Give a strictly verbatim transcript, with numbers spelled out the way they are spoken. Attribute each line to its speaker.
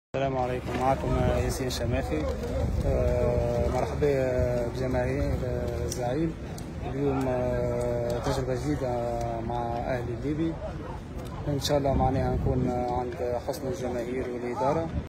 Speaker 1: السلام عليكم، معكم ياسين شماخي. آه، مرحبا بجماهير الزعيم. اليوم آه، تجربة جديدة مع أهلي الليبي، إن شاء الله معناها نكون عند حسن الجماهير والإدارة.